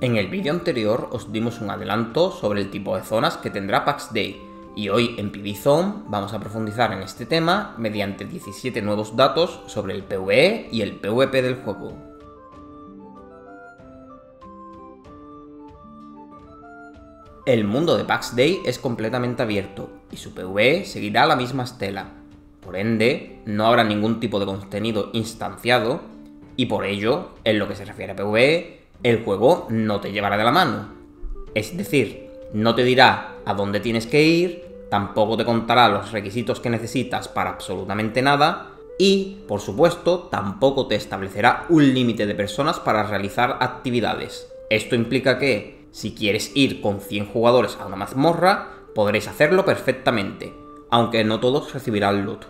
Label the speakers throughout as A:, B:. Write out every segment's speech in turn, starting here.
A: En el vídeo anterior os dimos un adelanto sobre el tipo de zonas que tendrá PAX Day, y hoy en PvZone vamos a profundizar en este tema mediante 17 nuevos datos sobre el PvE y el PvP del juego. El mundo de PAX Day es completamente abierto, y su PvE seguirá la misma estela. Por ende, no habrá ningún tipo de contenido instanciado, y por ello, en lo que se refiere a PvE, el juego no te llevará de la mano. Es decir, no te dirá a dónde tienes que ir, tampoco te contará los requisitos que necesitas para absolutamente nada, y, por supuesto, tampoco te establecerá un límite de personas para realizar actividades. Esto implica que, si quieres ir con 100 jugadores a una mazmorra, podréis hacerlo perfectamente, aunque no todos recibirán loot.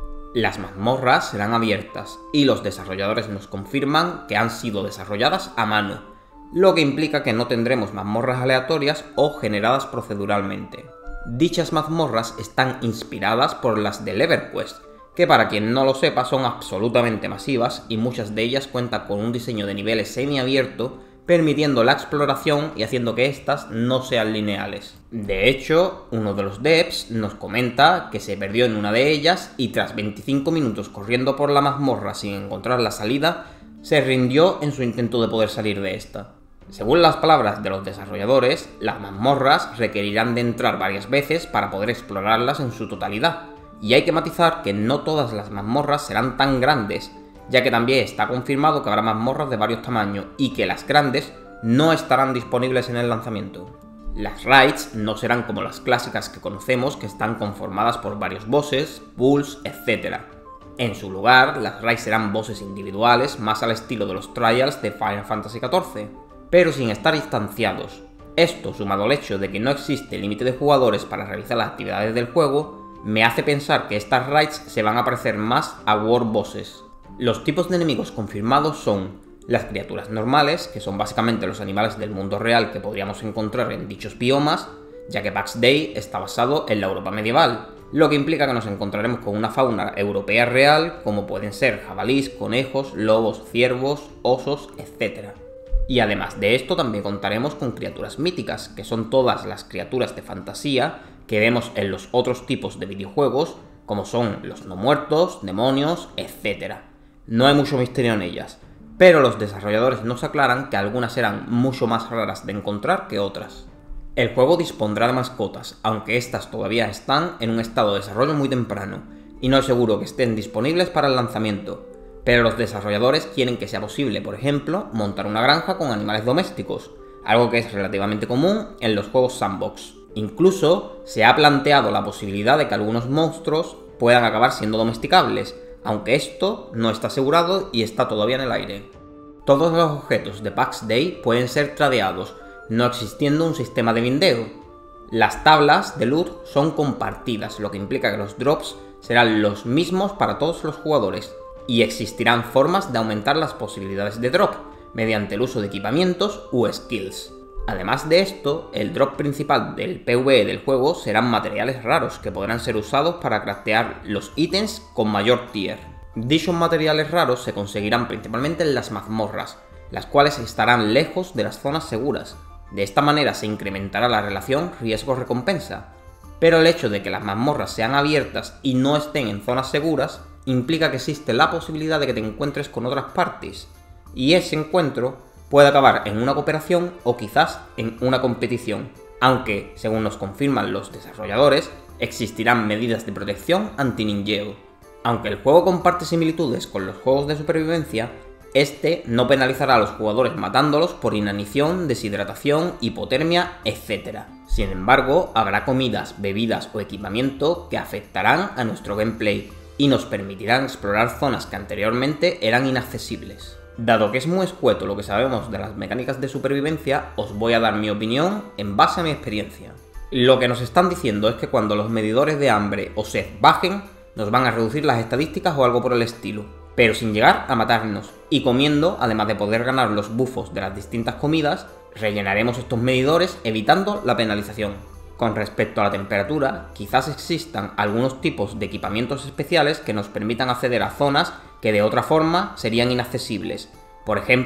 A: Las mazmorras serán abiertas, y los desarrolladores nos confirman que han sido desarrolladas a mano, lo que implica que no tendremos mazmorras aleatorias o generadas proceduralmente. Dichas mazmorras están inspiradas por las de EverQuest, que para quien no lo sepa son absolutamente masivas y muchas de ellas cuentan con un diseño de niveles semiabierto, permitiendo la exploración y haciendo que éstas no sean lineales. De hecho, uno de los devs nos comenta que se perdió en una de ellas y tras 25 minutos corriendo por la mazmorra sin encontrar la salida, se rindió en su intento de poder salir de esta. Según las palabras de los desarrolladores, las mazmorras requerirán de entrar varias veces para poder explorarlas en su totalidad, y hay que matizar que no todas las mazmorras serán tan grandes, ya que también está confirmado que habrá mazmorras de varios tamaños y que las grandes no estarán disponibles en el lanzamiento. Las raids no serán como las clásicas que conocemos, que están conformadas por varios bosses, pools, etc. En su lugar, las raids serán bosses individuales más al estilo de los trials de Final Fantasy XIV, pero sin estar instanciados. Esto, sumado al hecho de que no existe límite de jugadores para realizar las actividades del juego, me hace pensar que estas raids se van a parecer más a World Bosses. Los tipos de enemigos confirmados son las criaturas normales, que son básicamente los animales del mundo real que podríamos encontrar en dichos biomas, ya que PAX Day está basado en la Europa medieval, lo que implica que nos encontraremos con una fauna europea real, como pueden ser jabalís, conejos, lobos, ciervos, osos, etc. Y además de esto también contaremos con criaturas míticas, que son todas las criaturas de fantasía que vemos en los otros tipos de videojuegos, como son los no muertos, demonios, etc. No hay mucho misterio en ellas, pero los desarrolladores nos aclaran que algunas serán mucho más raras de encontrar que otras. El juego dispondrá de mascotas, aunque estas todavía están en un estado de desarrollo muy temprano, y no es seguro que estén disponibles para el lanzamiento, pero los desarrolladores quieren que sea posible, por ejemplo, montar una granja con animales domésticos, algo que es relativamente común en los juegos sandbox. Incluso se ha planteado la posibilidad de que algunos monstruos puedan acabar siendo domesticables, aunque esto no está asegurado y está todavía en el aire. Todos los objetos de PAX Day pueden ser tradeados, no existiendo un sistema de bindeo. Las tablas de loot son compartidas, lo que implica que los drops serán los mismos para todos los jugadores, y existirán formas de aumentar las posibilidades de drop, mediante el uso de equipamientos u skills. Además de esto, el drop principal del PvE del juego serán materiales raros que podrán ser usados para craftear los ítems con mayor tier. Dichos materiales raros se conseguirán principalmente en las mazmorras, las cuales estarán lejos de las zonas seguras. De esta manera se incrementará la relación riesgo-recompensa. Pero el hecho de que las mazmorras sean abiertas y no estén en zonas seguras implica que existe la posibilidad de que te encuentres con otras parties, y ese encuentro puede acabar en una cooperación o quizás en una competición, aunque, según nos confirman los desarrolladores, existirán medidas de protección anti-ninjeo. Aunque el juego comparte similitudes con los juegos de supervivencia, este no penalizará a los jugadores matándolos por inanición, deshidratación, hipotermia, etc. Sin embargo, habrá comidas, bebidas o equipamiento que afectarán a nuestro gameplay y nos permitirán explorar zonas que anteriormente eran inaccesibles. Dado que es muy escueto lo que sabemos de las mecánicas de supervivencia, os voy a dar mi opinión en base a mi experiencia. Lo que nos están diciendo es que cuando los medidores de hambre o sed bajen, nos van a reducir las estadísticas o algo por el estilo, pero sin llegar a matarnos, y comiendo, además de poder ganar los buffos de las distintas comidas, rellenaremos estos medidores evitando la penalización. Con respecto a la temperatura, quizás existan algunos tipos de equipamientos especiales que nos permitan acceder a zonas que de otra forma serían inaccesibles. Por ejemplo,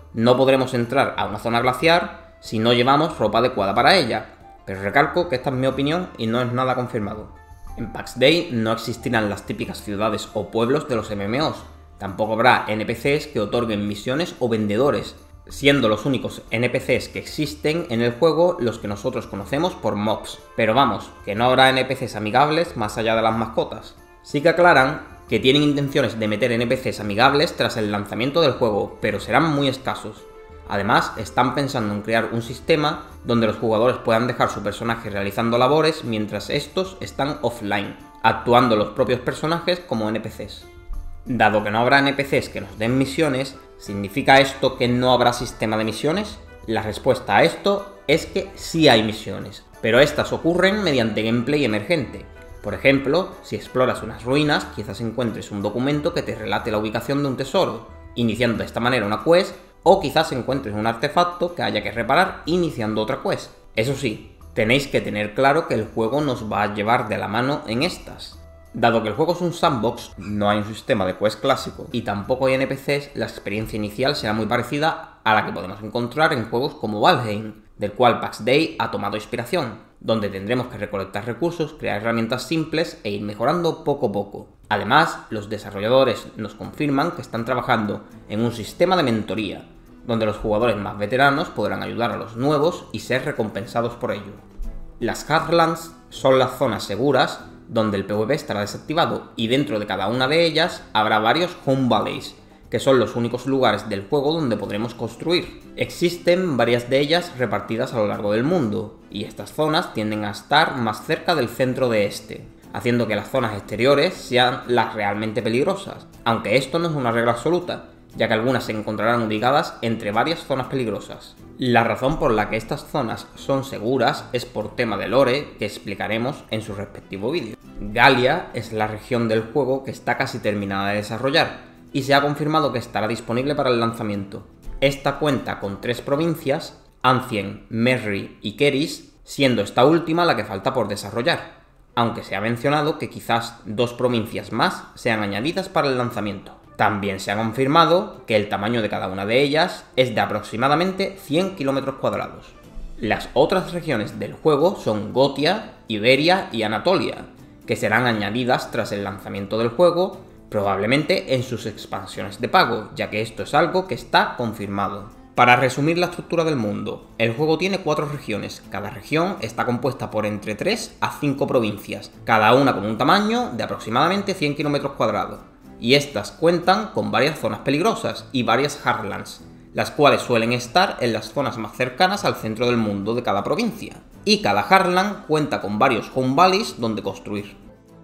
A: no podremos entrar a una zona glaciar si no llevamos ropa adecuada para ella, pero recalco que esta es mi opinión y no es nada confirmado. En PAX Day no existirán las típicas ciudades o pueblos de los MMOs, tampoco habrá NPCs que otorguen misiones o vendedores, siendo los únicos NPCs que existen en el juego los que nosotros conocemos por mobs. Pero vamos, que no habrá NPCs amigables más allá de las mascotas. Sí que aclaran que tienen intenciones de meter NPCs amigables tras el lanzamiento del juego, pero serán muy escasos. Además, están pensando en crear un sistema donde los jugadores puedan dejar su personaje realizando labores mientras estos están offline, actuando los propios personajes como NPCs. Dado que no habrá NPCs que nos den misiones, ¿significa esto que no habrá sistema de misiones? La respuesta a esto es que sí hay misiones, pero estas ocurren mediante gameplay emergente. Por ejemplo, si exploras unas ruinas, quizás encuentres un documento que te relate la ubicación de un tesoro, iniciando de esta manera una quest, o quizás encuentres un artefacto que haya que reparar iniciando otra quest. Eso sí, tenéis que tener claro que el juego nos va a llevar de la mano en estas. Dado que el juego es un sandbox, no hay un sistema de quest clásico y tampoco hay NPCs, la experiencia inicial será muy parecida a la que podemos encontrar en juegos como Valheim, del cual PAX Day ha tomado inspiración, donde tendremos que recolectar recursos, crear herramientas simples e ir mejorando poco a poco. Además, los desarrolladores nos confirman que están trabajando en un sistema de mentoría, donde los jugadores más veteranos podrán ayudar a los nuevos y ser recompensados por ello. Las Heartlands son las zonas seguras donde el PvP estará desactivado, y dentro de cada una de ellas habrá varios Home Valleys, que son los únicos lugares del juego donde podremos construir. Existen varias de ellas repartidas a lo largo del mundo, y estas zonas tienden a estar más cerca del centro de este, haciendo que las zonas exteriores sean las realmente peligrosas, aunque esto no es una regla absoluta, ya que algunas se encontrarán ubicadas entre varias zonas peligrosas. La razón por la que estas zonas son seguras es por tema de lore que explicaremos en su respectivo vídeo. Galia es la región del juego que está casi terminada de desarrollar y se ha confirmado que estará disponible para el lanzamiento. Esta cuenta con 3 provincias, Ancien, Merry y Keris, siendo esta última la que falta por desarrollar, aunque se ha mencionado que quizás 2 provincias más sean añadidas para el lanzamiento. También se ha confirmado que el tamaño de cada una de ellas es de aproximadamente 100 km². Las otras regiones del juego son Gotia, Iberia y Anatolia, que serán añadidas tras el lanzamiento del juego, probablemente en sus expansiones de pago, ya que esto es algo que está confirmado. Para resumir la estructura del mundo, el juego tiene 4 regiones, cada región está compuesta por entre 3 a 5 provincias, cada una con un tamaño de aproximadamente 100 km². Y estas cuentan con varias zonas peligrosas y varias Heartlands, las cuales suelen estar en las zonas más cercanas al centro del mundo de cada provincia. Y cada Heartland cuenta con varios Home Valleys donde construir.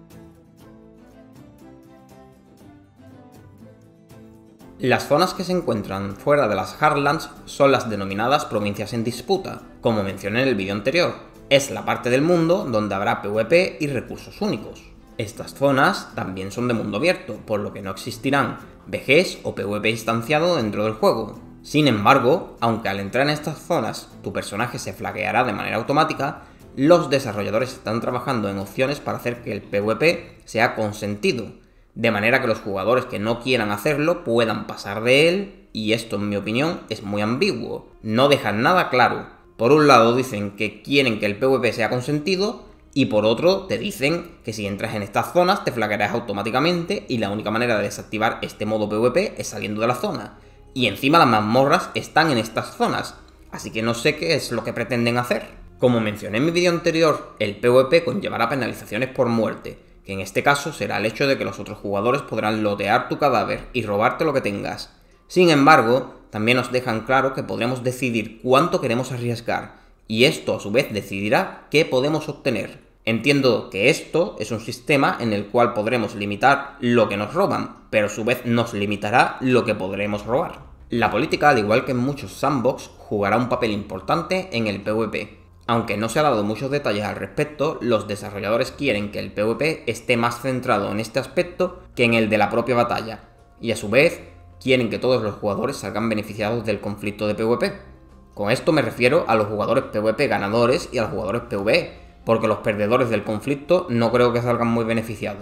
A: Las zonas que se encuentran fuera de las Heartlands son las denominadas provincias en disputa, como mencioné en el vídeo anterior. Es la parte del mundo donde habrá PvP y recursos únicos. Estas zonas también son de mundo abierto, por lo que no existirán VGs o PvP instanciado dentro del juego. Sin embargo, aunque al entrar en estas zonas tu personaje se flagueará de manera automática, los desarrolladores están trabajando en opciones para hacer que el PvP sea consentido, de manera que los jugadores que no quieran hacerlo puedan pasar de él, y esto en mi opinión es muy ambiguo. No dejan nada claro. Por un lado dicen que quieren que el PvP sea consentido, y por otro te dicen que si entras en estas zonas te flaguearás automáticamente y la única manera de desactivar este modo PvP es saliendo de la zona. Y encima las mazmorras están en estas zonas, así que no sé qué es lo que pretenden hacer. Como mencioné en mi vídeo anterior, el PvP conllevará penalizaciones por muerte, que en este caso será el hecho de que los otros jugadores podrán lootear tu cadáver y robarte lo que tengas. Sin embargo, también nos dejan claro que podremos decidir cuánto queremos arriesgar, y esto a su vez decidirá qué podemos obtener. Entiendo que esto es un sistema en el cual podremos limitar lo que nos roban, pero a su vez nos limitará lo que podremos robar. La política, al igual que en muchos sandbox, jugará un papel importante en el PvP. Aunque no se ha dado muchos detalles al respecto, los desarrolladores quieren que el PvP esté más centrado en este aspecto que en el de la propia batalla, y a su vez quieren que todos los jugadores salgan beneficiados del conflicto de PvP. Con esto me refiero a los jugadores PvP ganadores y a los jugadores PvE, porque los perdedores del conflicto no creo que salgan muy beneficiados.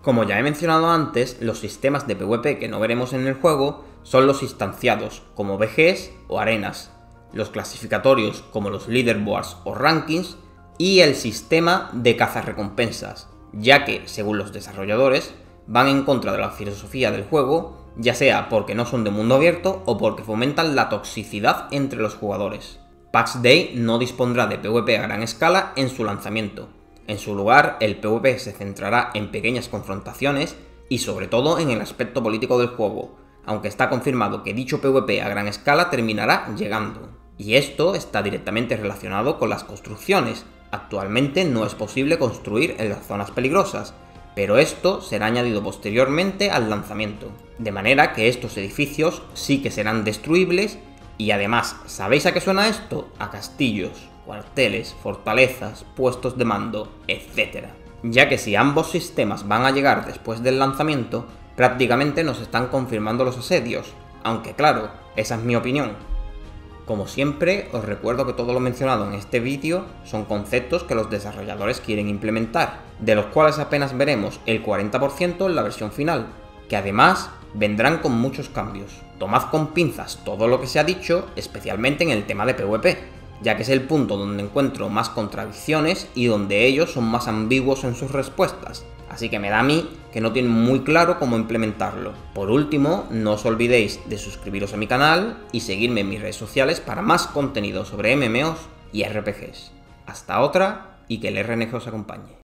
A: Como ya he mencionado antes, los sistemas de PvP que no veremos en el juego son los instanciados, como BGs o arenas, los clasificatorios, como los leaderboards o rankings, y el sistema de cazarrecompensas, ya que, según los desarrolladores, van en contra de la filosofía del juego, ya sea porque no son de mundo abierto o porque fomentan la toxicidad entre los jugadores. PAX Day no dispondrá de PvP a gran escala en su lanzamiento. En su lugar, el PvP se centrará en pequeñas confrontaciones y sobre todo en el aspecto político del juego, aunque está confirmado que dicho PvP a gran escala terminará llegando. Y esto está directamente relacionado con las construcciones. Actualmente no es posible construir en las zonas peligrosas, pero esto será añadido posteriormente al lanzamiento. De manera que estos edificios sí que serán destruibles y además, ¿sabéis a qué suena esto? A castillos, cuarteles, fortalezas, puestos de mando, etc. Ya que si ambos sistemas van a llegar después del lanzamiento, prácticamente nos están confirmando los asedios, aunque claro, esa es mi opinión. Como siempre, os recuerdo que todo lo mencionado en este vídeo son conceptos que los desarrolladores quieren implementar, de los cuales apenas veremos el 40% en la versión final, que además vendrán con muchos cambios. Tomad con pinzas todo lo que se ha dicho, especialmente en el tema de PvP, ya que es el punto donde encuentro más contradicciones y donde ellos son más ambiguos en sus respuestas, así que me da a mí que no tienen muy claro cómo implementarlo. Por último, no os olvidéis de suscribiros a mi canal y seguirme en mis redes sociales para más contenido sobre MMOs y RPGs. Hasta otra y que el RNG os acompañe.